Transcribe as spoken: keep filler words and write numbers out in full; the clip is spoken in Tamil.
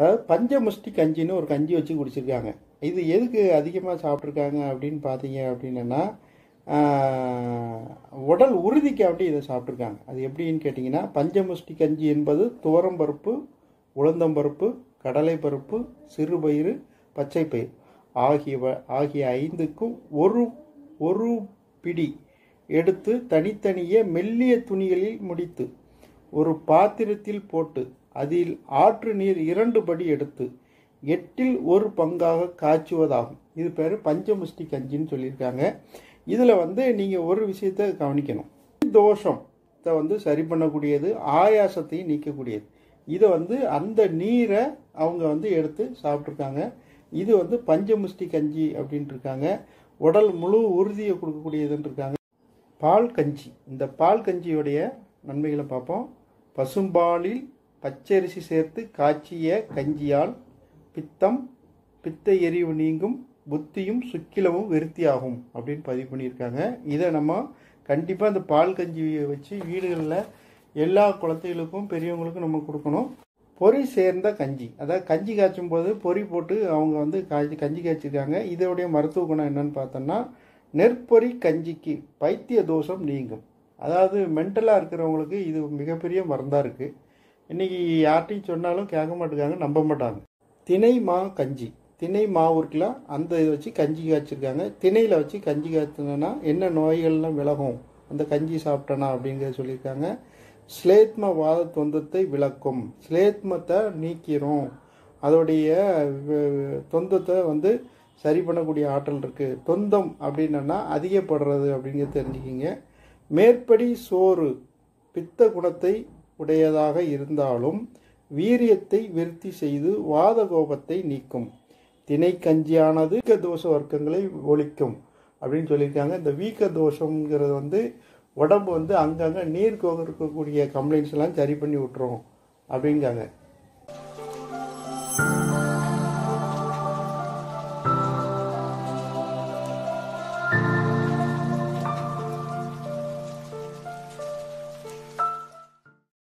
அதாவது பஞ்சமுஷ்டி கஞ்சின்னு ஒரு கஞ்சி வச்சு குடிச்சிருக்காங்க. இது எதுக்கு அதிகமாக சாப்பிட்ருக்காங்க அப்படின்னு பார்த்தீங்க அப்படின்னா, உடல் உறுதிக்காண்டி இதை சாப்பிட்ருக்காங்க. அது எப்படின்னு கேட்டிங்கன்னா, பஞ்சமுஷ்டி கஞ்சி என்பது துவரம்பருப்பு, உளுந்தம்பருப்பு, கடலைப்பருப்பு, சிறுபயிறு, பச்சைப்பயிறு ஆகியவ ஆகிய ஐந்துக்கும் ஒரு ஒரு பிடி எடுத்து தனித்தனியே மெல்லிய துணிகளில் முடித்து ஒரு பாத்திரத்தில் போட்டு அதில் ஆற்று நீர் இரண்டு படி எடுத்து எட்டில் ஒரு பங்காக காய்ச்சுவதாகும். இது பேர் பஞ்சமுஷ்டி கஞ்சின்னு சொல்லியிருக்காங்க. இதில் வந்து நீங்கள் ஒரு விஷயத்தை கவனிக்கணும். தோஷத்தை வந்து சரி பண்ணக்கூடியது, ஆயாசத்தையும் நீக்கக்கூடியது. இதை வந்து அந்த நீரை அவங்க வந்து எடுத்து சாப்பிட்ருக்காங்க. இது வந்து பஞ்சமுஷ்டி கஞ்சி அப்படின்ட்டு இருக்காங்க. உடல் முழு உறுதியை கொடுக்கக்கூடியதுன்னு இருக்காங்க. பால் கஞ்சி, இந்த பால் கஞ்சியுடைய நன்மைகளை பார்ப்போம். பசும்பாலில் பச்சரிசி சேர்த்து காய்ச்சிய கஞ்சியால் பித்தம் பித்த எரிவு நீங்கும், புத்தியும் சுக்கிலமும் விருத்தியாகும் அப்படின்னு பதிவு பண்ணியிருக்காங்க. இதை நம்ம கண்டிப்பாக இந்த பால் கஞ்சியை வச்சு வீடுகளில் எல்லா குழந்தைகளுக்கும் பெரியவங்களுக்கும் நம்ம கொடுக்கணும். பொறி சேர்ந்த கஞ்சி, அதாவது கஞ்சி காய்ச்சும் போது பொறி போட்டு அவங்க வந்து காய்ச்சி கஞ்சி காய்ச்சிருக்காங்க. இதோடைய மருத்துவ குணம் என்னன்னு பார்த்தோம்னா, நெற்பொறி கஞ்சிக்கு பைத்திய தோஷம் நீங்கும். அதாவது மென்டலாக இருக்கிறவங்களுக்கு இது மிகப்பெரிய மருந்தாக இருக்குது. இன்றைக்கி யார்ட்டையும் சொன்னாலும் கேட்க மாட்டேங்காங்க, நம்ப மாட்டாங்க. திணை மா கஞ்சி, திணை மாவு இருக்குல்ல, அந்த இதை வச்சு கஞ்சி காய்ச்சிருக்காங்க. திணையில் வச்சு கஞ்சி காய்ச்சினா என்ன நோய்கள்லாம் விலகும் அந்த கஞ்சி சாப்பிட்டனா அப்படிங்கிறத சொல்லியிருக்காங்க. ஸ்லேத்ம வாத தொந்தத்தை விளக்கும், ஸ்லேத்மத்தை நீக்கிறோம், அதோடைய தொந்தத்தை வந்து சரி பண்ணக்கூடிய ஆற்றல் இருக்குது. தொந்தம் அப்படின்னா அதிகப்படுறது அப்படிங்கிறது தெரிஞ்சுக்கிங்க. மேற்படி சோறு பித்த குணத்தை உடையதாக இருந்தாலும் வீரியத்தை விருத்தி செய்து வாத கோபத்தை நீக்கும். திணை கஞ்சியானது வீக்க தோஷ வர்க்கங்களை ஒழிக்கும் அப்படின்னு சொல்லியிருக்காங்க. இந்த வீக்க தோஷங்கிறது வந்து உடம்பு வந்து அங்கங்கே நீர் கோர்க்கக்கூடிய கம்ப்ளைண்ட்ஸ் எல்லாம் சரி பண்ணி விட்டுரும் அப்படிங்காங்க.